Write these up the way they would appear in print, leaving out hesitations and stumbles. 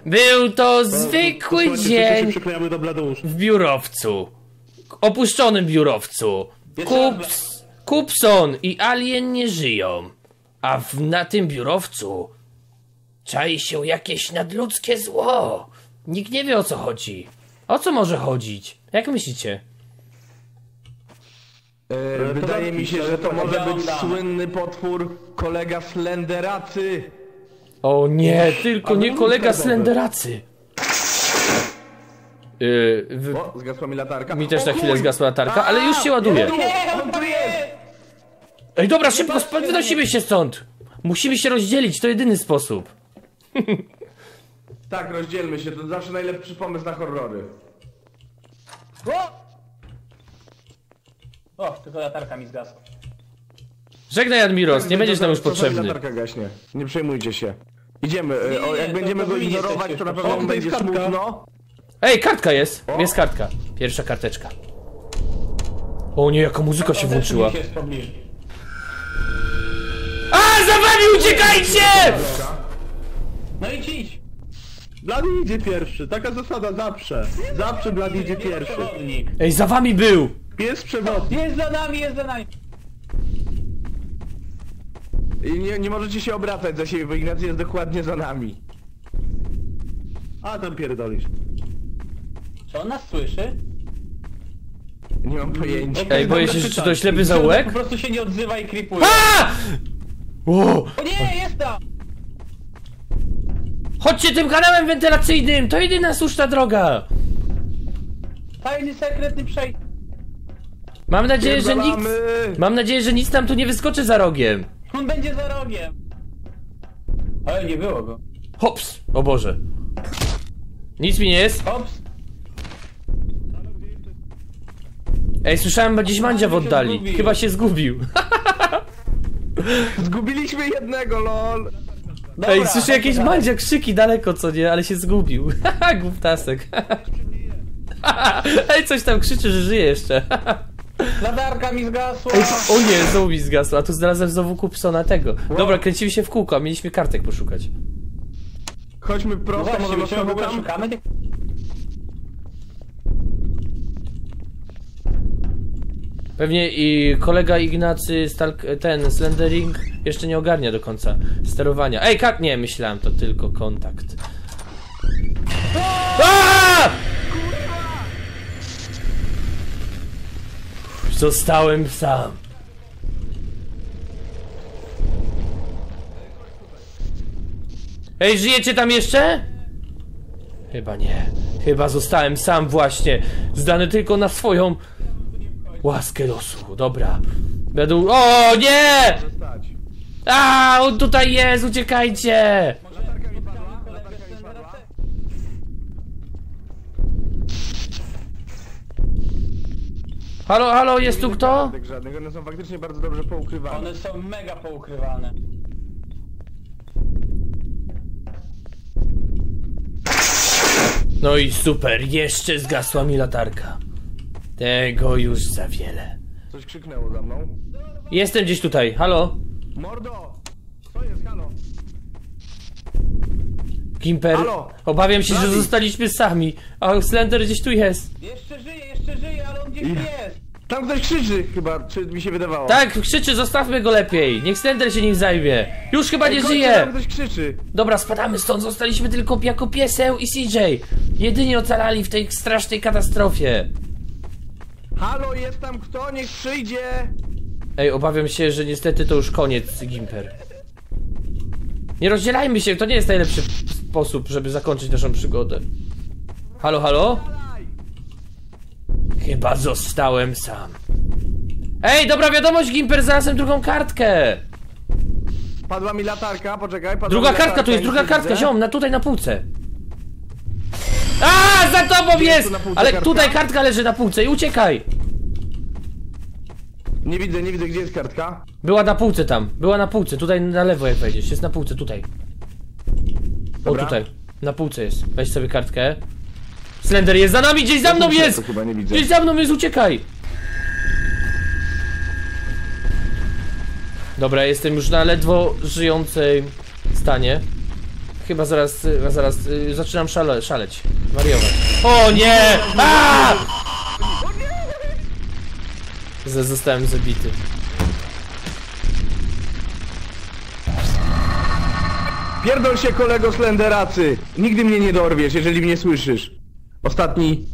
Był to zwykły dzień do w biurowcu. Opuszczonym biurowcu. Kupson i Alien nie żyją. A na tym biurowcu czai się jakieś nadludzkie zło. Nikt nie wie, o co chodzi. O co może chodzić? Jak myślicie? Wydaje mi się, że to może być słynny potwór kolega Slenderacy. O nie, tylko nie kolega Slenderacy. O, zgasła mi latarka. Mi też na chwilę zgasła latarka, ale już się ładuje. On tu jest! Ej, dobra, szybko, wynosimy się stąd. Musimy się rozdzielić, to jedyny sposób. Tak, rozdzielmy się, to zawsze najlepszy pomysł na horrory. O, tylko latarka mi zgasła. Żegnaj, Admiros, nie będziesz nam już potrzebny. Latarka gaśnie, nie przejmujcie się. Idziemy, jak to będziemy go wy ignorować, jesteście to na już pewno potrzebni. będzie smutno. Ej, kartka jest! Jest kartka. Pierwsza karteczka. O nie, jaka muzyka się włączyła. Się spobliży. A, za wami uciekajcie! No i idź! Blady idzie pierwszy, taka zasada zawsze. Zawsze Blady idzie pierwszy. Przewodnik. Ej, za wami był! Pies przewodnik. Jest za nami, jest za nami! I nie możecie się obracać za siebie, bo Ignacy jest dokładnie za nami. A tam pierdolisz. Czy on nas słyszy? Nie mam pojęcia. Ej, boję się, że czy to ślepy zaułek? Po prostu się nie odzywa i creepuje. A! O! O nie, jest tam! Chodźcie tym kanałem wentylacyjnym! To jedyna słuszna droga! Tajny, sekretny przejście. Mam nadzieję, że nic... Pierdolamy. Mam nadzieję, że nic nam tu nie wyskoczy za rogiem. On będzie za rogiem. Ale nie było go. Hops! O Boże. Nic mi nie jest. Hops. Ej, słyszałem, że gdzieś Mandzia w oddali. zgubił. Chyba się zgubił. Zgubiliśmy jednego, lol. Dobra, Ej, słyszę jakieś dalej. Mandzia krzyki daleko, co nie? Ale się zgubił. Haha, głuptasek. Ej, coś tam krzyczy, że żyje jeszcze. Latarka mi zgasła. Ej, o nie, znowu mi zgasło, a tu znalazłem znowu Kupsona tego. Dobra, kręcimy się w kółko, a mieliśmy kartek poszukać. Chodźmy No prosto, właśnie, może my się w dostamy ogóle tam. szukamy tych... Pewnie i kolega Ignacy, ten Slendering jeszcze nie ogarnia do końca sterowania. Ej, nie, myślałem, to tylko kontakt. A! Zostałem sam. Ej, żyjecie tam jeszcze? Chyba nie. Chyba zostałem sam właśnie. Zdany tylko na swoją łaskę losu. Dobra. Będę... O nie! Zostać. A, on tutaj jest, uciekajcie! Latarka mi padła, padła. Halo, halo, jest tu kto? Kartek żadnych, one są faktycznie bardzo dobrze poukrywane. One są mega poukrywane. No i super, jeszcze zgasła mi latarka. Tego już za wiele. Coś krzyknęło za mną. Jestem gdzieś tutaj, halo? Mordo! Co jest, halo? Gimper, Halo? obawiam się, że Blady? zostaliśmy sami. A Slender gdzieś tu jest. Jeszcze żyje, ale on gdzieś jest. Tam ktoś krzyczy chyba, czy mi się wydawało. Tak, krzyczy, zostawmy go lepiej. Niech Slender się nim zajmie. Już chyba nie Kończy, żyje. tam ktoś krzyczy. Dobra, spadamy stąd, zostaliśmy tylko jako pieseł i CJ. Jedyni ocalali w tej strasznej katastrofie. Halo, jest tam kto? Niech przyjdzie! Ej, obawiam się, że niestety to już koniec, Gimper. Nie rozdzielajmy się, to nie jest najlepszy sposób, żeby zakończyć naszą przygodę. Halo, halo? Chyba zostałem sam. Ej, dobra wiadomość, Gimper, znalazłem drugą kartkę. Padła mi latarka, poczekaj, padła Druga mi kartka, latarka, tu jest nic druga nie kartka, widzę. ziom, tutaj na półce. A, za tobą Gdzie jest jest! tu na półce Ale kartka? tutaj kartka leży na półce i uciekaj. Nie widzę, gdzie jest kartka. Była na półce tam, była na półce, tutaj na lewo jak wejdziesz, jest na półce, tutaj. O, Dobra. tutaj, na półce jest, weź sobie kartkę. Slender jest za nami, gdzieś za mną Ja jest! to chyba nie widzę. Gdzieś za mną jest, uciekaj! Dobra, jestem już na ledwo żyjącym stanie. Chyba zaraz zaczynam szaleć. Wariować. O nie! Aaaa! Zostałem zabity. Pierdol się, kolego Slenderacy! Nigdy mnie nie dorwiesz, jeżeli mnie słyszysz. Ostatni...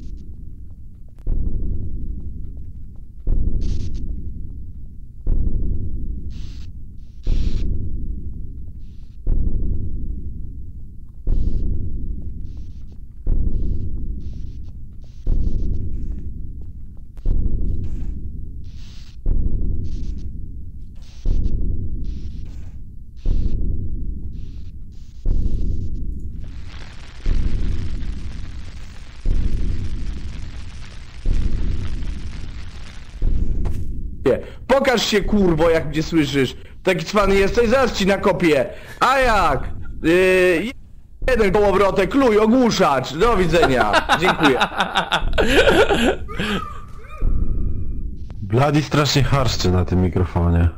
Pokaż się, kurwo, jak mnie słyszysz. Taki cwany jesteś, zaraz ci nakopię. A jak? Jeden kołowrotek, kluj, ogłuszacz. Do widzenia. Dziękuję. Bloody strasznie harszczy na tym mikrofonie.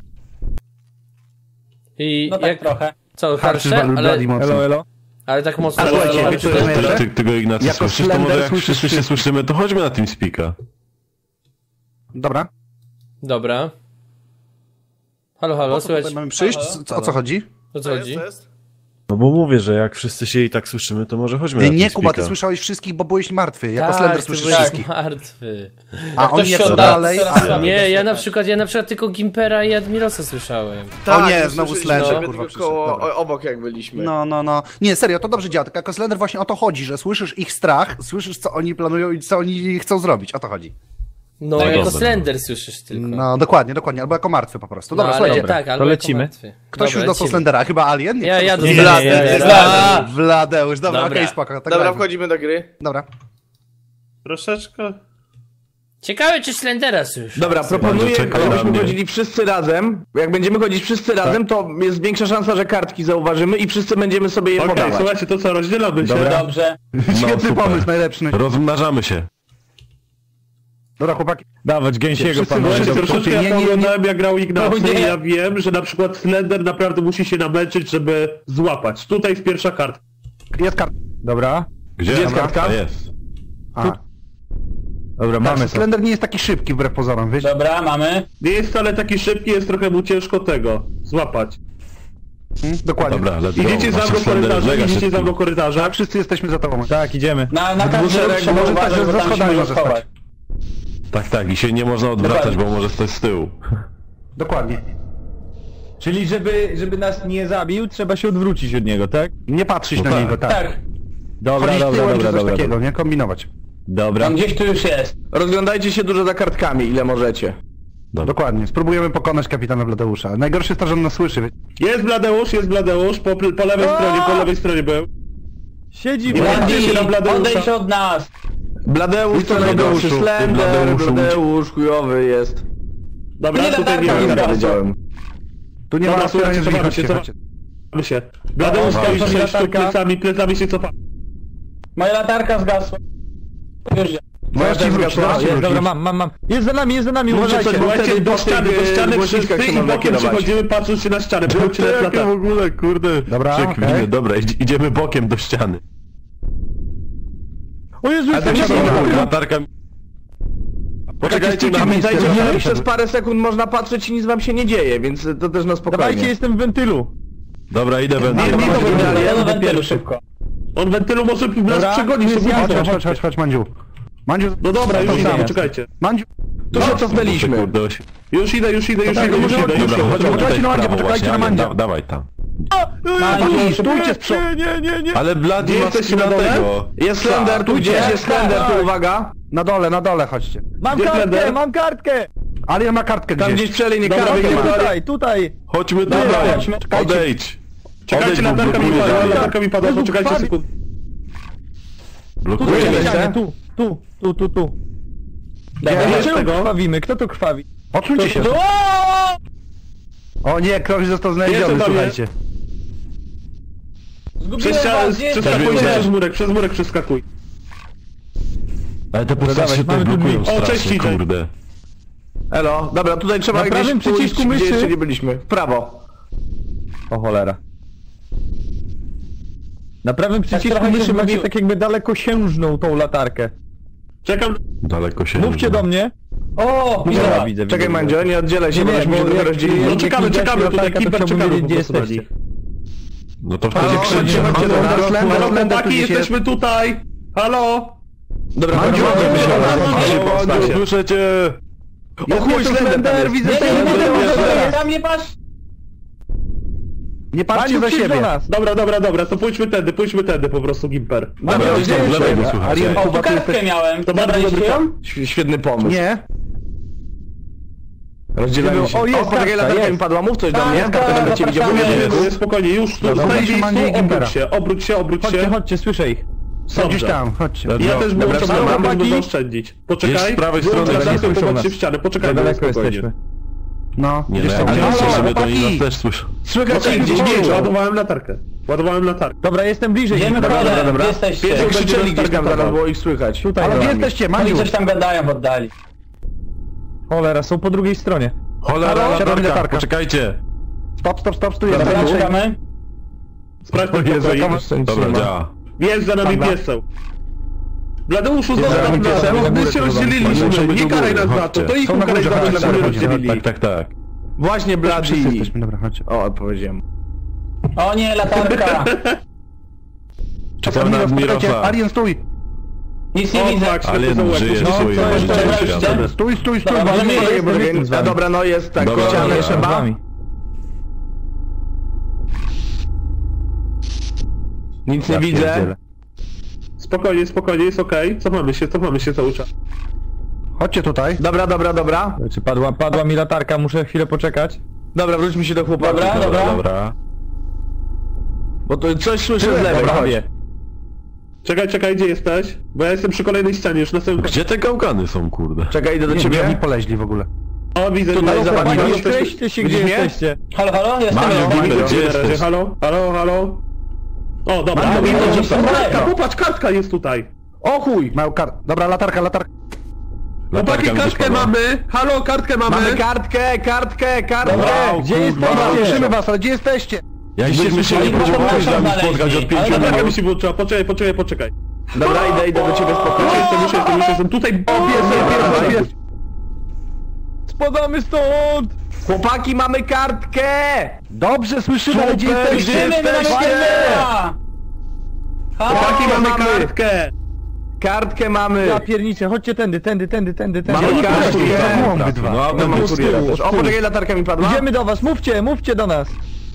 I No tak jak... trochę. Co, harsze? Elo. Ale tak mocno... Ale słuchajcie, ale- wiecie, co Teraz najlepsze? ty go Ignacy Jako słyszysz, to Slender może jak słyszysz wszyscy się słyszymy, to chodźmy na TeamSpeaka. Dobra. Dobra. Halo, słuchajcie. Mamy przyjść? O co chodzi? O co chodzi? No bo mówię, że jak wszyscy się i tak słyszymy, to może chodźmy na Nie, TeamSpeaka. Kuba, ty słyszałeś wszystkich, bo byłeś martwy. Jako Slender ty słyszysz byłeś wszystkich. martwy. A oni ktoś jak się są odda- dalej... teraz- A, Nie, ja na przykład tylko Gimpera i Admirosa słyszałem. o nie, znowu słyszeliśmy Slender, ciebie kurwa, tylko przyszedł. koło, Dobra. obok jak byliśmy. No. Nie, serio, to dobrze działa. Tak jako Slender właśnie o to chodzi, że słyszysz ich strach, słyszysz co oni planują i co oni chcą zrobić. O to chodzi. No, No jako dobra. Slender słyszysz tylko. No, dokładnie, albo jako martwy po prostu. Dobra, No, ale słuchajcie. tak, albo to jako lecimy. martwy. Ktoś Dobra, już dostał lecimy. Slendera, chyba Alien? Ja Kto dostał dostałem. Slendera? Wladeusz, dobra, Dobra. okej, spoko. Tak Dobra, dajmy. wchodzimy do gry. Dobra. Troszeczkę. Ciekawe, czy Slendera słyszysz. Dobra, proponuję, Bardzo czekaj na żebyśmy mnie. chodzili wszyscy razem. Bo jak będziemy chodzić wszyscy razem, to jest większa szansa, że kartki zauważymy i wszyscy będziemy sobie je podawać. słuchajcie, to co, rozdzielamy się? Dobrze. Świetny super. pomysł, najlepszy. Rozmnażamy się. Dobra, chłopaki. Dawać gęsiego Wszyscy pan. możecie Troszeczkę Nie, ja nie, nie. oglądałem jak grał Ignacy No nie. i ja wiem, że na przykład Slender naprawdę musi się namęczyć, żeby złapać. Tutaj jest pierwsza karta. Jest karta. Dobra. Gdzie jest kartka? A, jest. Dobra, mamy to. Slender nie jest taki szybki wbrew pozorom, wiesz? Dobra, mamy. Nie jest wcale taki szybki, jest trochę mu ciężko tego złapać. Dokładnie. Dobra, let's go. Idziecie za Nasz mną Slender korytarzem, mega idziecie szybki. za mną korytarzem. Tak, wszyscy jesteśmy za tobą. Tak, idziemy. Na każdy dwuszereg, ruch trzeba może tak, uważać, że bo za tam się schodami może może stać. schować. Tak, i się nie można odwracać, Dokładnie. bo może stać z tyłu. Dokładnie. Czyli żeby nas nie zabił, trzeba się odwrócić od niego, tak? Nie patrzeć No na tak. niego, tak. Tak, Dobra, Chodzić dobra, tyłem czy dobra, coś dobra. takiego, nie? Kombinować. Dobra. on gdzieś tu już jest. Rozglądajcie się dużo za kartkami, ile możecie. Dobra. Dokładnie. Spróbujemy pokonać kapitana Bladeusza. Najgorsze jest to, że on nas słyszy. Jest Bladeusz, po lewej stronie był. Siedzi Nie patrzcie się na Bladeusza. Odejdź od nas. Bladeusz to najgorszy, Slender, Bladeusz chujowy jest. Dobra, Nie tutaj nie latarka, wiem. nie Powiedziałem. Tu nie Dobra, ma słuchajcie, otwierania drzwi, zobaczcie, chodźcie, co- chodźcie. się. Bladeusz Dobra, stoi dobra. gdzieś tu plecami się cofa. Moja latarka zgasła. Już Możesz ci wrócić, zgasła. możesz ci Jest, wrócić. dobra, mam. Jest za nami, uważajcie. Słuchajcie, do ściany głośniczkach wszyscy się i można bokiem kierować. przechodzimy patrząc się na ścianę. Bądźcie na Jakie w latarkę. ogóle, kurde, Dobra, przekminy. okej. Dobra, idziemy bokiem do ściany. O Jezu, A tak jestem się na nie Latarka... Poczekajcie na mnie. Pamiętajcie, że Dobra. przez parę sekund można patrzeć i nic wam się nie dzieje, więc to też na Dawajcie, spokojnie. jestem w wentylu. Dobra, idę będę. Nie, to będzie dalej, Ja do ja wentylu szybko. On wentylu może nas Dobra, przegonić, jest to jasne. Chodź, Mandziu. Mandziu, No dobra, już Dobra. idę, czekajcie. Mandziu. Tu się cofnęliśmy. Kurde, Już idę. Dobra, Dobra, chodźmy Poczekajcie tutaj na w Mandzia, prawo poczekajcie właśnie, na Alien, Mandzia. dawaj tam. Pani, stójcie z przodu. Nie. Ale Blady Gdzie ma jesteście na skina dole? tego. Jest Slender, tu gdzieś jest Slender, tu uwaga. Na dole, chodźcie. Mam kartkę! Alien ma kartkę Tam gdzieś. gdzieś przelej nie Dobra, kartki nie ma. Tutaj. Chodźmy Dobra, tutaj. chodźmy. Odejdź. Czekajcie, latarka mi blokuje padła, dalej. latarka mi padła, poczekajcie sekundę. Blokuje Tutaj mnie. się. Tu. Dobra, jest Czemu tego. krwawimy? Kto tu krwawi? Odsuńcie się. O nie, ktoś został znaleziony, Jestem tam, słuchajcie. Zgubiłem was, gdzie jest Przeskakuj Przebiegłeś. przez murek przeskakuj. Ale te postacie się mamy tutaj tu blokują drzwi. O, cześć, strasznie, idzie. kurde. Elo, dobra, tutaj trzeba Na prawym gdzieś pójść, przycisku gdzie myszy. jeszcze nie byliśmy. W prawo. O cholera. Dobra, Dobra, chodźcie, Na prawym przycisku trochę się myszy macie zgubił. tak jakby dalekosiężną tą latarkę. Czekam. Daleko się. Mówcie do mnie. O! Dobra, widzę. Czekaj Mandzio, nie oddzielaj się, Nie, bo żeśmy się bo dopiero jak- rozdzielili. No czekamy tutaj, Kimber, czekamy po gdzie prostu na jesteście. nich. No to Halo, wtedy krzyczcie. chodźcie, Halo, chodźcie, Slender, Halo, Slender, tu chłopaki, gdzieś jest. jesteśmy tutaj! Halo! Dobra, Mandziu, chodźcie, Mandziu, chodźcie, Mandziu, chodźcie, Halo, po Mandziu, stasie. słyszę cię! O chuj, Slender, widzę Slender. Tam nie patrz! Nie patrzcie Mandziu, za przyjdź do siebie. nas. Dobra, to pójdźmy tędy po prostu, Gimper. Dobra, Mandziu, gdzieś tam z lewej go słychać. Ariel, O, Kuba, tu ty kartkę jesteś... miałem. To bardzo Zabraliście dobry ją? Świetny pomysł. Nie. Rozdzielamy się. O, jest poczekaj, kartka, latarka jest. mi padła, mów coś do mnie. Kartka, Kartę będę cię widział. zapraszamy. Nie, spokojnie, już tu Dobra, stoi weź Mandzia i Gimpera. obróć się. Chodźcie, chodźcie, słyszę ich. Są gdzieś tam, chodźcie. Ja też Dobra, wyłączam dobra, latarkę, chłopaki. żeby zaoszczędzić. Poczekaj, Jest z prawej wyłącz strony, latarkę, nie słyszą popatrz się nas. w ścianę, poczekaj, Za daleko spokojnie. jesteśmy. No, Nie, gdzieś no są. jak Halo, jesteś sobie, to chłopaki. oni nas też słyszą. Słychać Poczekaj, gdzieś gdzieś biegną. ładowałem latarkę. Dobra, jestem bliżej. Wiemy Dobra, kolem, dobra. gdzie jesteście? Pierwszy krzyczeli gdzieś tam, zaraz targował. było ich słychać. Tutaj, Ale dobra. gdzie jesteście, Oni Mandziu? coś tam gadają w oddali. Cholera, są po drugiej stronie. Cholera, Siadamy latarka, latarka. poczekajcie. Stop, tu jest. Dobra, Mandziu. czekamy. Sprawdź O Jezu, ten dobra, działa. Jest za nami pieseł. Bladeuszu, za zostaw nami nas, pieseł. bo my się Muszę rozdzieliliśmy. być Nie u karaj góry, nas za to, chodźcie. to ich Są na ukaraj górze, za to, że chodźcie, nas chodźcie, rozdzielili. Tak. Właśnie Wszyscy Bloody. jesteśmy, dobra, chodźcie. O, powiedziałem. O nie, latarka. Czekam na Admirosa. Alien, stój! Nic nie O, widzę. tak, Ale świetny żyje zaułek. swoje co jeszcze? życie Dobra, świata. Stój! Dobra, możemy Mandziu, iść. jestem z wami. Dobra, no jest tak, Dobra, ścianę dobra, Z trzeba. wami. Nic nie Ja widzę. pierdzielę. Spokojnie, jest okej. Cofamy się cały czas. Chodźcie tutaj. Dobra. Czy padła mi latarka, muszę chwilę poczekać. Dobra, wróćmy się do chłopaków. Dobra. Bo to coś słyszę z lewej, Dobra, chodź. wie. Czekaj, gdzie jesteś? Bo ja jestem przy kolejnej ścianie, już na samym Gdzie te gałgany są, kurde? Czekaj, idę do Nie, ciebie. oni poleźli w ogóle. O, widzę, Tutaj widzę, zobacz, zobacz, widzisz? Jesteście się, gdzie Widzisz mnie? jesteście. Halo, jestem. Mario, jestem. Gimper, gdzie Na razie, jesteś? halo. O, dobra, Mam dobra, widzę, dobra. że są Kartka, daleko. popatrz, kartka jest tutaj. O chuj! Mają Dobra, latarka. Chłopaki, Latarka mi gdzieś kartkę padła. mamy. Halo, kartkę mamy. Mamy kartkę! Wow, Gdzie kurwa. jesteście? Słyszymy was, ale gdzie jesteście? Jakbyśmy się nie słyszeli, próbowali potem z nami naszą spotkać znaleźli. od 5 Ale Latarka minut. mi się włączyła, poczekaj. Dobra, idę do ciebie spokojnie. Już jestem. Tutaj, pies. Spadamy stąd! Chłopaki, mamy kartkę! Dobrze, słyszymy, ale gdzie Super, jesteście? gdzie Idziemy, my mamy jesteście? Gimera! Chłopaki, Halo! mamy kartkę. Kartkę mamy! Ja pierniczę, chodźcie tędy. Mamy kartkę! Obydwa. No, a No, mam tu z kuriera tyłu. też. O, poczekaj, latarka mi padła. Idziemy do was, mówcie do nas.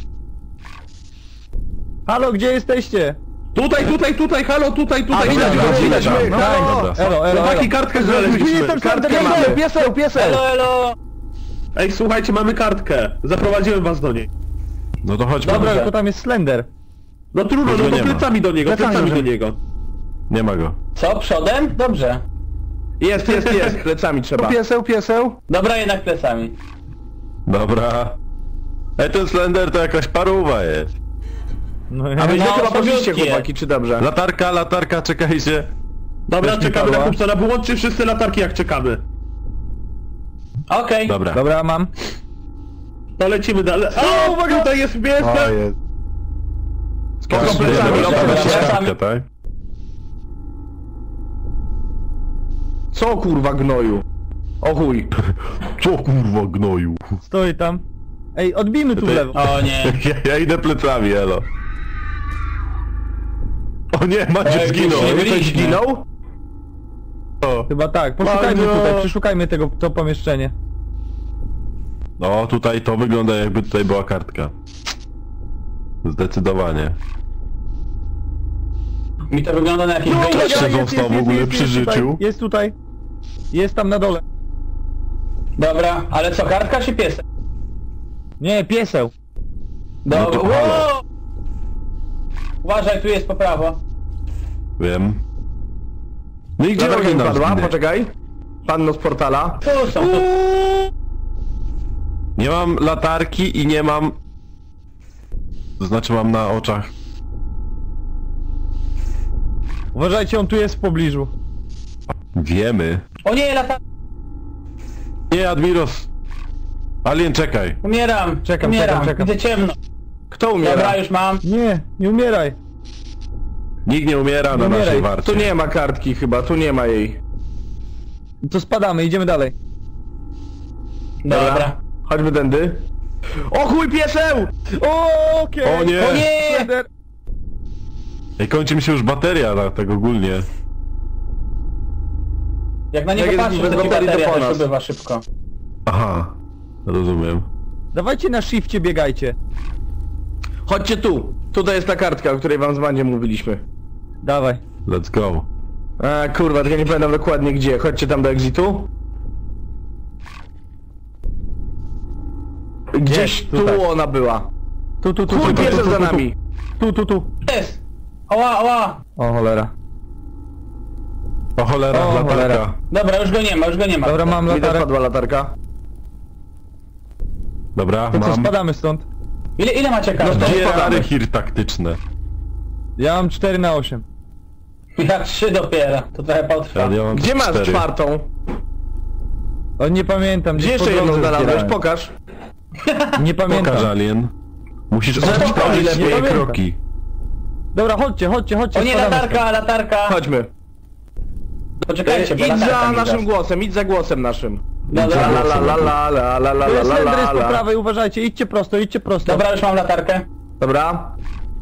Halo, gdzie jesteście? Tutaj, halo, tutaj. Widać mnie. No, Dobra. Elo. Chłopaki, kartkę znaleźliśmy. Jestem Kartkę mamy. Pieseł! Elo! Ej, słuchajcie, mamy kartkę. Zaprowadziłem was do niej. No to chodźmy. Dobra, tylko tam jest Slender. No trudno, Już no go to nie ma. plecami do niego, plecami do niego. Nie ma go. Co, przodem? Dobrze. Jest, plecami trzeba. Pieseł! Dobra, jednak plecami. Dobra. Ten Slender to jakaś paruwa jest. No, A wy No, chyba poszliście, słabiutkie. chłopaki, czy dobrze? Latarka, czekajcie. Dobra, Też mi czekamy na padła. kupcana, wyłączcie wszyscy latarki jak czekamy. Okej. Dobra. Dobra, mam. To lecimy dalej. O, uwaga, tutaj jest pies. jest. Spoko, Dobra, plecami. dobra, Plecami. kartkę, tak? Co kurwa gnoju? O chuj. Co kurwa gnoju? Stoi tam. Ej, odbijmy tu w lewo. O nie. Ja idę plecami, elo. O nie, Maciek Ej, zginął. nie Ktoś byliśmy. zginął? Chyba tak. Poszukajmy Mario. tutaj, przeszukajmy to pomieszczenie. No, tutaj to wygląda jakby tutaj była kartka. Zdecydowanie. Mi to wygląda na jakieś Też wyjście. się został w ogóle przy życiu. Jest tutaj. Jest tam na dole. Dobra, ale co, kartka czy piesek? Nie, pieseł. No to Dobra. halo. Wow! Uważaj, tu jest po prawo. Wiem. No i gdzie Latarka mi oni nas padła, zginęli? poczekaj. Panno z portala. Tu są, tu. Nie mam latarki i nie mam... To znaczy mam na oczach. Uważajcie, on tu jest w pobliżu. Wiemy. O nie, lata... Nie, Admiros. Alien, czekaj. Umieram. Czekam. Widzę ciemno. Kto umiera? Dobra, już mam. Nie umieraj. Nikt nie umiera na umieraj. naszej warcie. Tu nie ma kartki chyba, tu nie ma jej. To spadamy, idziemy dalej. Dobra. Chodźmy tędy. O chuj, pieseł! Okej. O nie! O nie! Slender. Ej, kończy mi się już bateria na tego ogólnie. Jak na Jak niego jest patrzysz, bez to ci baterii, to bateria po też nas. ubywa szybko. Aha, rozumiem. Dawajcie na shifcie, biegajcie. Chodźcie tu. Tutaj jest ta kartka, o której wam z Mandziem mówiliśmy. Dawaj. Let's go. A kurwa, tylko nie pamiętam dokładnie gdzie. Chodźcie tam do exitu. Gdzieś Jest, tu tutaj. ona była. Tu. Chuj, piesek za nami. Tu. Jest! Oła, oła! O cholera. O cholera, O, latarka. cholera. Dobra, już go nie ma, już go nie ma. Dobra, mam Widać, latarę. padła latarka. Dobra, To co, mam. spadamy stąd? Ile macie każdy? Gierary hir taktyczne. Ja mam 4 na 8. Ja 3 dopiero, to trochę potrwa. Ja mam Gdzie masz 4. czwartą? O, nie pamiętam. Gdzie gdzieś jeszcze po jedną drodze znalazłeś? zbierałem. Pokaż. Nie Pokaż, pamiętam. Alien. Musisz Zobacz, odstawić ile swoje pamiętam. kroki. Dobra, chodźcie, O nie, spadamy latarka! Chodźmy. Poczekajcie, bo Idź latarka za mi naszym zaś. głosem, idź za głosem naszym. Dobra. La la la la la la la To jest la Slender, la jest po la. prawej, uważajcie, idźcie prosto. Dobra, już mam latarkę. Dobra.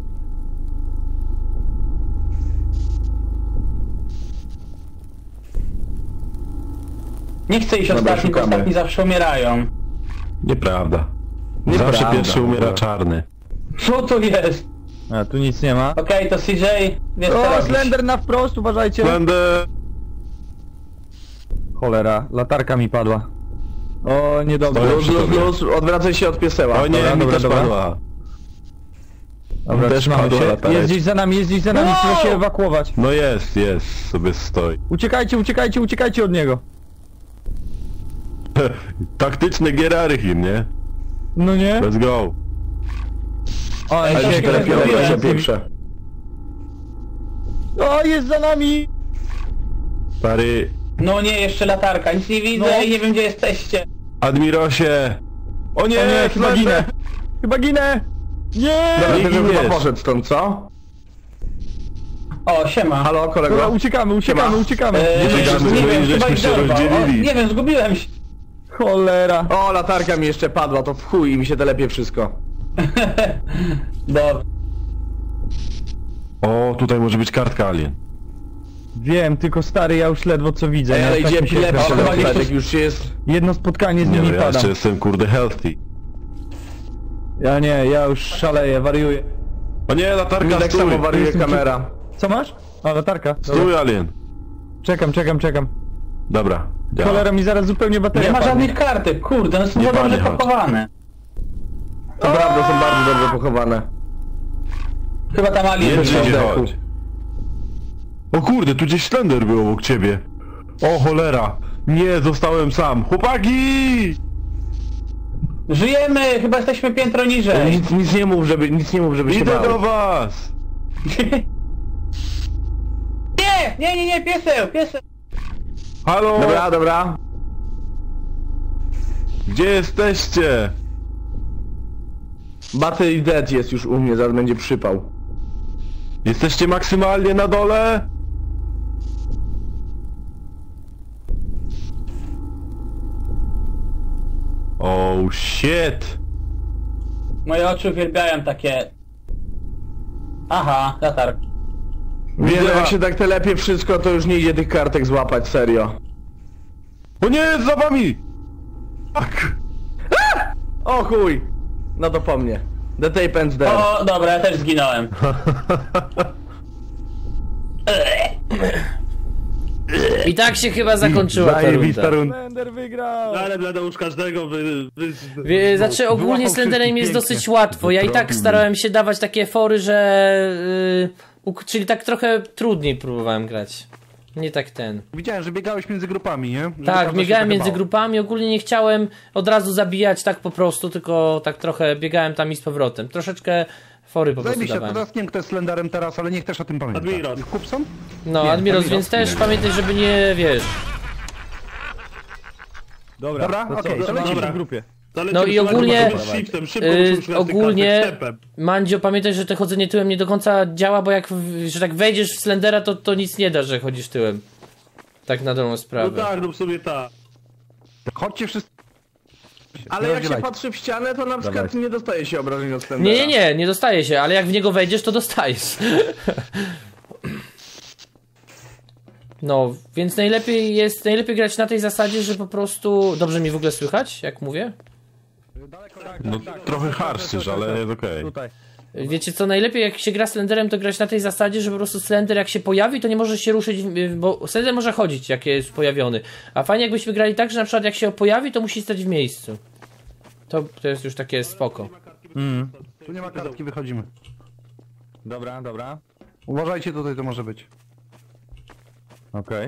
Nie chcę iść Dobra, ostatni, bo szukamy. ostatni zawsze umierają. Nieprawda. Nieprawda. Zawsze pierwszy umiera czarny. Co to jest? A, tu nic nie ma. Okej, to CJ, wiesz co O, robić. Slender na wprost, uważajcie. Slender! Cholera, latarka mi padła. O, niedobrze. Stoję Luz, przy luz, tobie. luz, odwracaj się od pieseła. O nie, Dobra, mi dobra, też dobra. padła. Dobra, też trzymamy padła się. latareczka. Jest gdzieś za nami, trzeba się ewakuować. No jest, sobie stoi. Uciekajcie od niego. Taktyczny Gierary hir, nie? No nie? Let's go. O, Ale się siekra, lepiej siekra. odwraca pierwsze. O, jest za nami! Stary No nie, jeszcze latarka, nic nie widzę No. i nie wiem gdzie jesteście. Admirosie! O nie, O nie, chyba Slender! ginę! Chyba ginę! Nie! Dobra, Nie ty bym chyba giniesz. poszedł stąd, co? O, siema. Halo, Dobra, kolego? uciekamy. Uciekamy, nie bo wiem, żeśmy chyba ich się dorwał. rozdzielili. O, nie wiem, zgubiłem się. Cholera. O, latarka mi jeszcze padła, to w chuj i mi się telepie wszystko. Dobra. O, tutaj może być kartka Alien. Wiem, tylko stary, ja już ledwo co widzę. Ej, ja ale tak idzie mi się epilepsja, kręci. chyba gdzieś Fredek już jest... Jedno spotkanie z Nie nimi no, ja padam. jeszcze jestem kurde healthy. Ja już szaleję, wariuję. O nie, Mi latarka, tak stój! samo wariuje kamera. Co masz? A, latarka. Dobra. Stój, Alien! Czekam. Dobra, działa. Cholera, mi zaraz zupełnie bateria Nie ma padnie. żadnych kartek, kurde, one są Nie za dobrze panie, chodź. pochowane. To prawda, są bardzo dobrze pochowane. Chyba tam Ali Nie jest. gdzie zdechł. chodź. O kurde, tu gdzieś Slender był obok ciebie. O cholera! Nie, zostałem sam. Chłopaki! Żyjemy, chyba jesteśmy piętro niżej. Nic nie mów, żeby się Idę bał. do was! Nie, pieseł. Halo! Dobra. Gdzie jesteście? Battery dead jest już u mnie, zaraz będzie przypał. Jesteście maksymalnie na dole? Oh shit! Moje oczy uwielbiają takie... Aha, latarki. Wiem, jak się tak telepie wszystko, to już nie idzie tych kartek złapać, serio. O nie, za wami! Tak! O chuj! No to po mnie. The tape ends there. O, dobra, ja też zginąłem. I tak się chyba zakończyła ta Zajebista runda. runda. Slender wygrał! Ale będę już każdego Znaczy ogólnie Wyłapał Slenderem jest wszystkich dosyć łatwo. Ja i tak starałem się dawać takie fory, że... czyli tak trochę trudniej próbowałem grać. Nie tak ten. Widziałem, że biegałeś między grupami, nie? Że Tak, naprawdę się biegałem między zagabało. grupami, ogólnie nie chciałem od razu zabijać tak po prostu, tylko tak trochę biegałem tam i z powrotem. Troszeczkę fory po prostu Zajebiście, to dawałem. teraz nie wiem, kto jest Slenderem teraz, ale niech też o tym pamięta. Admiros. Kupson? No, Nie, Admiros, Admiros. więc też pamiętaj, żeby nie, wiesz... Dobra, to co, okej, to trzymamy lecimy. się w grupie. No i ogólnie, ogólnie... Mandzio, pamiętaj, że te chodzenie tyłem nie do końca działa, bo jak, że tak wejdziesz w Slendera, to nic nie da, że chodzisz tyłem. Tak na dobrą No sprawę. tak, no w sumie tak. Chodźcie wszyscy. Ale jak się patrzy w ścianę, to na przykład nie dostaje się obrażeń od Slendera. Nie dostaje się, ale jak w niego wejdziesz, to dostajesz. No, więc najlepiej grać na tej zasadzie, że po prostu... Dobrze mi w ogóle słychać, jak mówię? No trochę harszysz, ale jest okej. Tutaj. Wiecie co, najlepiej jak się gra Slenderem, to grać na tej zasadzie, że po prostu Slender jak się pojawi, to nie może się ruszyć, bo Slender może chodzić, jak jest pojawiony. A fajnie jakbyśmy grali tak, że na przykład jak się pojawi, to musi stać w miejscu. To jest już takie spoko. Tu nie ma kartki, wychodzimy. Dobra, dobra. Uważajcie, tutaj to może być. Okej.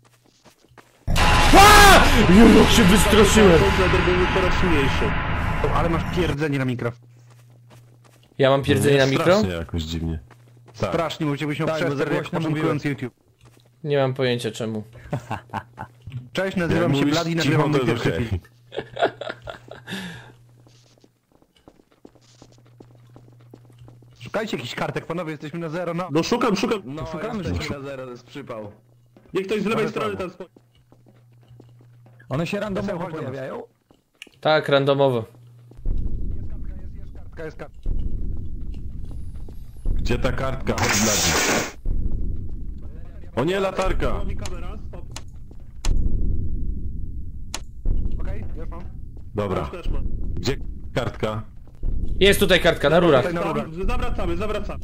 Jak się wystraszyłem! Slender był coraz mniejszy. Ale masz pierdzenie na mikro. Ja mam pierdzenie na mikro? Strasznie jakoś dziwnie. Tak. Strasznie, bo cię byśmy Tak, bo za przestać jak głośno początkując YouTube. Nie mam pojęcia czemu. Cześć, Jak nazywam się mówisz Bladi i cicho, nagrywam mój to jest pierwszy okej. film. Szukajcie jakichś kartek, panowie, jesteśmy na zero, no. No szukam. No, Szukamy, jesteśmy na zero, to jest przypał. Niech ktoś z lewej strony tam stoi. One się randomowo Chodź do nas. pojawiają? Tak, randomowo. Kartka jest kartka. Gdzie ta kartka? Chodź Bladi. O nie, latarka! Robi kamera, stop. Okej, już mam. Dobra. Też mam. Gdzie kartka? Jest tutaj kartka, na rurach. Tutaj na rurach. Zawracamy.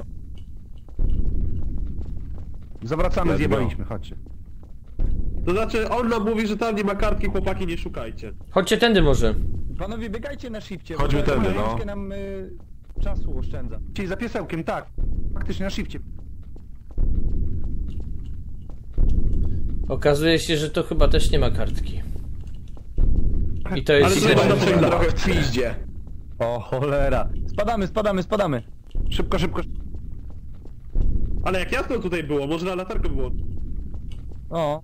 Zawracamy, Let's zjebaliśmy, chodźcie. To znaczy, on nam mówi, że tam nie ma kartki, chłopaki, nie szukajcie. Chodźcie tędy może. Panowie, biegajcie na shifcie. bo Chodźmy to tędy, no. troszkę nam czasu oszczędza. Czyli za piesełkiem, tak. Faktycznie na shifcie. Okazuje się, że to chyba też nie ma kartki. I to Ale jest... zobacz, źle. na przykład- Trochę w twiździe. O cholera. Spadamy. Szybko. Ale jak jasno tutaj było, może na latarkę było. O.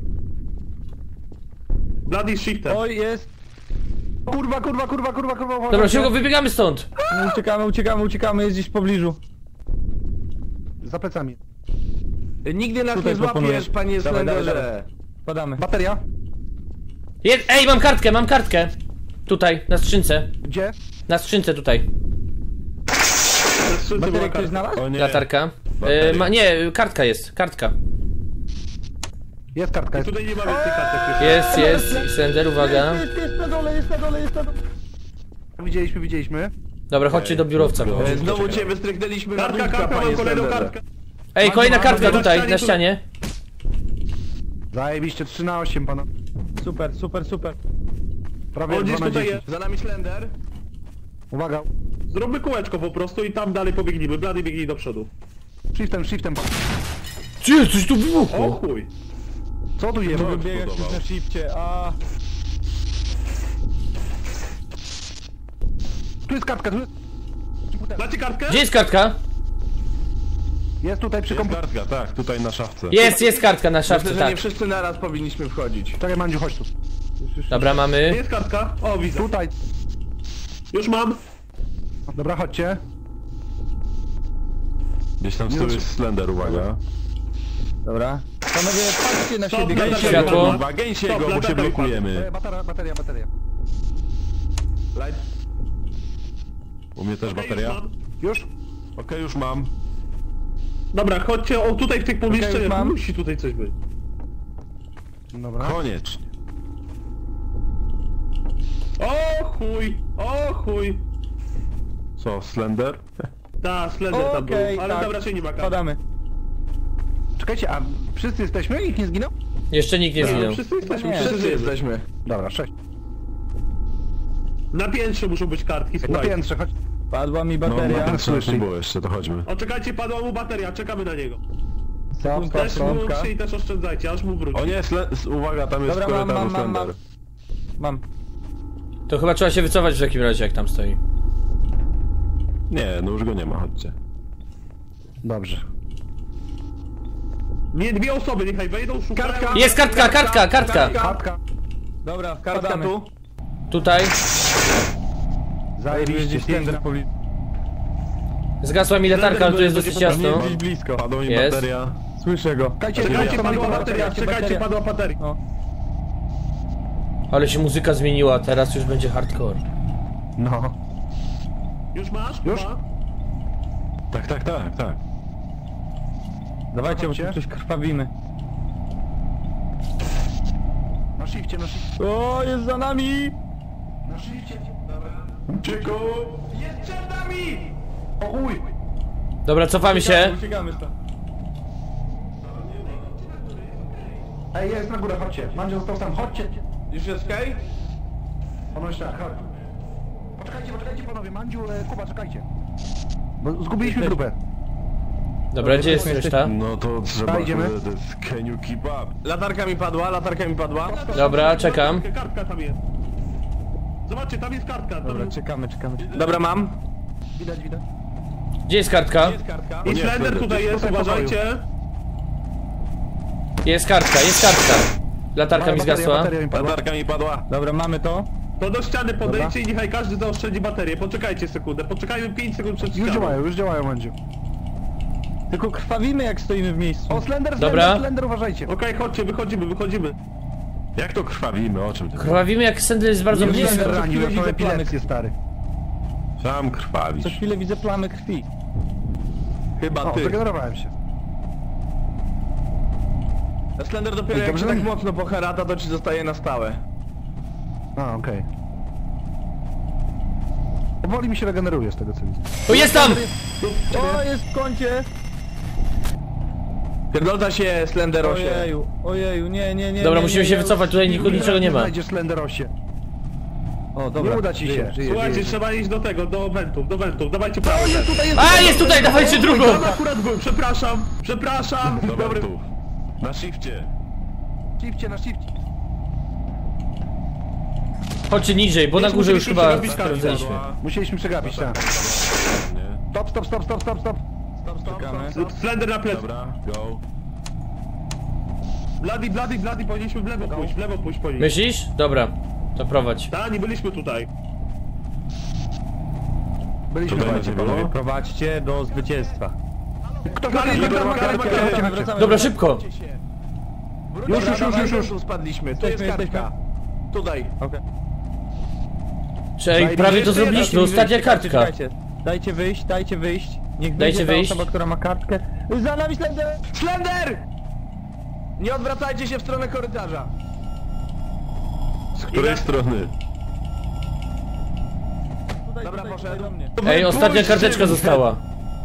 Bloody shifter. Oj, jest. Kurwa. Dobra, szybko wybiegamy stąd. Uciekamy, jest gdzieś w pobliżu. Za plecami. Nigdy nas Tutaj nie złapiesz, proponuję. panie Dawaj, Slenderze. Spadamy. Bateria? Ej, mam kartkę. Tutaj, na skrzynce. Gdzie? Na skrzynce tutaj. Na skrzynce była Baterię ktoś kartka. znalazł? O nie. Latarka. Bateria. Nie, kartka jest. Kartka. Jest kartka, jest. Tutaj nie ma więcej kartek. Jest. Slender, uwaga. Jest na dole. Widzieliśmy. Dobra, chodźcie do biurowca. Znowu cię wystryknęliśmy na Kartka, dupka, mam panie kolejną Slenderze. kartkę. Ej, kolejna kartka na tutaj, ścianie, na tu- ścianie. Zajebiście, 3 na 8, pana. Super. Prawie On 2 gdzieś na tutaj 10. jest. Za nami Slender. Uwaga. Zróbmy kółeczko po prostu i tam dalej pobiegnijmy. Blady biegnij do przodu. Shiftem. Gdzie? Coś tu O wybuchło. chuj. Co tu jest? Mogę biegać już na shifcie, a... Tu jest kartka, tu jest... Macie kartkę? Gdzie jest kartka? Jest tutaj przy Jest komputerze. kartka, tak, tutaj na szafce. Jest kartka na szafce, Myślę, że nie tak. wszyscy naraz powinniśmy wchodzić. Czekaj, Mandziu, chodź tu. Dobra, mamy. Jest kartka? O, widzę. Tutaj. Już mam. Dobra, chodźcie. Gdzieś tam z tyłu jest Slender, uwaga. Dobra. Panowie, patrzcie na Stop, siebie, latarka. gajcie Światło. Kurwa, gęsie Stop, go, bo się latarka blokujemy. Bateria. Light. U mnie też Okej, bateria. już mam. Już? Okej, już mam. Dobra, chodźcie, o tutaj w tych pomieszczeniach, mam. musi tutaj coś być. Dobra. Koniecznie. O chuj. Co, Slender? Ta, Slender tam był, Okej, ale tak. tam raczej nie ma karty. Spadamy. Czekajcie, a wszyscy jesteśmy? Nikt nie zginął? Jeszcze nikt nie zginął. Wszyscy jesteśmy, Nie. wszyscy Wszyscy jesteśmy. jesteśmy. Dobra, 6. Na piętrze muszą być kartki, Na słuchaj. piętrze, chodź. Padła mi No, bateria. na piętrze nie było jeszcze, to chodźmy. O, czekajcie, padła mu bateria, czekamy na niego. Sekundka. Też wyłączcie i też oszczędzajcie, aż mu wróci. O nie, uwaga, tam jest Dobra, w korytarzu mam. Slender. Mam. To chyba trzeba się wycofać w takim razie, jak tam stoi. Nie, no już go nie ma, chodźcie. Dobrze. Nie, dwie osoby, niechaj wejdą, szukają. Kartka. Jest kartka. Dobra, Kartka wkradamy. tu. Tutaj. Zajebiście, Slender Zgasła mi latarka, ale tu jest dosyć jasno. gdzieś blisko. Padła mi Jest. bateria. Słyszę go. Czekajcie, padła bateria, czekajcie, padła bateria. Ale się muzyka zmieniła, teraz już będzie hardcore. No. Już masz? Już? Kuba? Tak. Dawajcie, bo tu coś krwawimy. Na shifcie, na shifcie. O, jest za nami! Na shifcie. Czyku! Jest przed nami! O chuj! Dobra, cofamy się. Uciekamy stąd. Ej, jest na górę, chodźcie. Mandzio został tam, chodźcie. Już jest okej? Ono jeszcze, chodź. Poczekajcie panowie, Mandziu, Kuba, czekajcie. Bo zgubiliśmy grupę. Dobra, gdzie jest reszta? No to trzeba... Idziemy. To jest can you keep up? Latarka mi padła. Dobra, czekam. Kartka tam jest. Zobaczcie, tam jest kartka. Dobra, czekamy. Dobra, mam. Widać. Gdzie jest kartka? I Nie, Slender Slender, tutaj jest, tutaj uważajcie. Jest kartka. Latarka mi zgasła. Bateria mi padła. Latarka mi padła. Dobra, mamy to. To do ściany podejdźcie i niechaj każdy zaoszczędzi baterię. Poczekajcie sekundę, poczekajmy 5 sekund przed ścianą. Już działają, Mandziu. Tylko krwawimy jak stoimy w miejscu. O, Slender, Dobra. Slender, uważajcie. Okej, chodźcie, wychodzimy. Jak to krwawimy? O czym ty? Krwawimy jak Slender jest bardzo Nie, blisko. Slender co ranił, chwilę jak widzę to epilepsję, stary. Sam Co krwawisz. chwilę widzę plamy krwi. Chyba O, ty. zregenerowałem się. Slender dopiero jak dobrze się tak nam- mocno poherata, to ci zostaje na stałe. A, okej. Powoli mi się regeneruje z tego co widzę. O, jest tam! O, jest w kącie! Pierdolta się, Slenderosie. Ojeju, nie. Dobra, musimy się wycofać, tutaj niczego nie ma. Znajdziesz Slenderosie. O, dobra. Nie uda ci się. Słuchajcie, trzeba iść do tego, do wentów, dawajcie prawo. A, jest tutaj, dawajcie drugą! Tam akurat był, przepraszam. Dobra, tu. Na shifcie. Na shifcie. Chodźcie niżej, bo na górze już chyba Musieliśmy sprawdzaliśmy. Musieliśmy przegapić, tak. Nie. Stop. Czekamy. Slender na plecy. Dobra, go. Bloody, powinniśmy w lewo pójść po nich. Myślisz? Dobra, to prowadź. Tak, nie byliśmy tutaj. Byliśmy Tutaj bardziej, będzie panowie. było. Prowadźcie do zwycięstwa. Kto Wracamy. Dobra, szybko! Już. Tu spadliśmy, tu jest kartka. Tutaj. Okej. Czyli prawie to zrobiliśmy, ostatnia kartka. Czekajcie. Dajcie wyjść. Niech Dajcie wyjdzie ta wyjść. osoba, która ma kartkę. Za nami Slender! Slender! Nie odwracajcie się w stronę korytarza. Z której strony? Dobra, poszedł. do mnie. Ej, ostatnia karteczka została.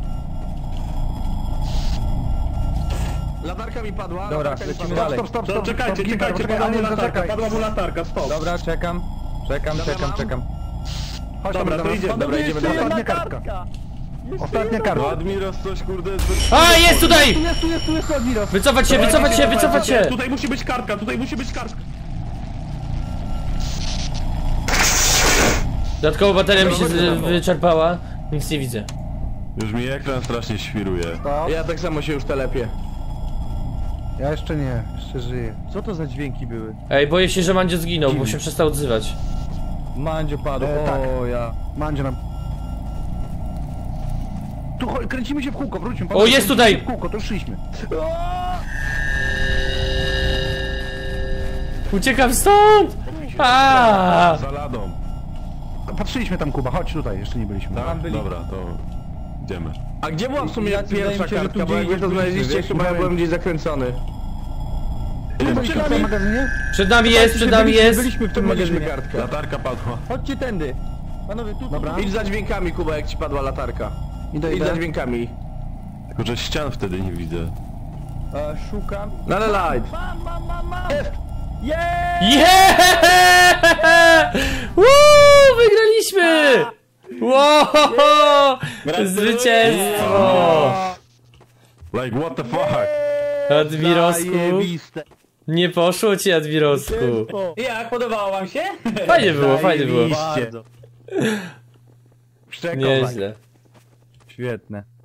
Latarka mi padła. Dobra, latarka mi lecimy padła. dalej. Stop. To czekajcie, padła mu latarka, stop. Dobra, czekam. Chodź Dobra, tam, to idziemy. Dobra, idziemy dalej. Ostatnia kartka. Ostatnia No, kartka. Admiros coś kurde... A, jest tutaj! Tu jest Admiros. Wycofać się! Tutaj musi być kartka. Dodatkowo bateria mi się wyczerpała, nic nie widzę. Już mi ekran strasznie świruje. Ja tak samo się już telepię. Ja jeszcze nie, jeszcze żyję. Co to za dźwięki były? Ej, boję się, że Mandzio zginął, bo się przestał odzywać. Mandzio padł. Tak. O, ja. Mandzio nam... Tu kręcimy się w kółko, wróćmy. O, jest kręcimy tutaj! się w kółko, to już szliśmy. Uciekam stąd! A! Za ladą. Patrzyliśmy tam, Kuba, chodź tutaj, jeszcze nie byliśmy. Tak? Dobra, to... Idziemy. A gdzie była w sumie Ja- wydaje pierwsza mi się, że kartka? tu Bo jak wy gdzieś to byliśmy, znaleźliście, wiesz, chyba ja byłem gdzieś zakręcony. Byliśmy w tym magazynie? Przed nami jest! Byliśmy w tym Mieliśmy magazynie. kartkę. Latarka padła. Chodźcie tędy. Panowie, tu. Dobra. Idź za dźwiękami, Kuba, jak ci padła latarka. Idź za dźwiękami. Tylko, że ścian wtedy nie widzę. Szukam. Na light. Mam. Jest! Yeah! Woo! Wygraliśmy! Wow! Zwycięstwo! Like, what the fuck? Admirosku, nie poszło ci, Admirosku. Jak? Podobało wam się? Fajnie było. Bardzo. Nieźle. Świetne.